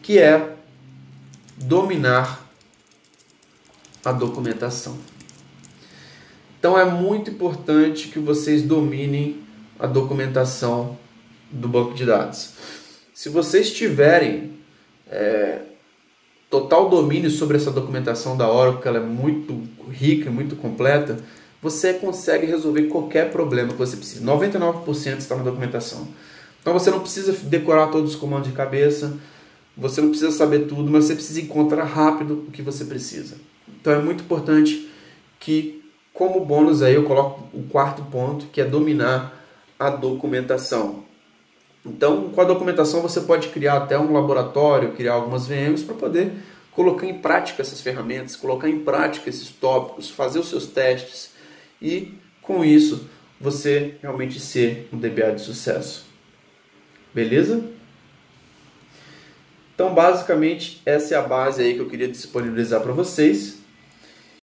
que é dominar a documentação. Então é muito importante que vocês dominem a documentação do banco de dados. Se vocês tiverem total domínio sobre essa documentação da Oracle, que ela é muito rica e muito completa, você consegue resolver qualquer problema que você precisa. 99% está na documentação. Então você não precisa decorar todos os comandos de cabeça, você não precisa saber tudo, mas você precisa encontrar rápido o que você precisa. Então é muito importante que, como bônus aí, eu coloco o quarto ponto, que é dominar a documentação. Então, com a documentação você pode criar até um laboratório, criar algumas VMs para poder colocar em prática essas ferramentas, colocar em prática esses tópicos, fazer os seus testes e, com isso, você realmente ser um DBA de sucesso. Beleza? Então, basicamente, essa é a base aí que eu queria disponibilizar para vocês.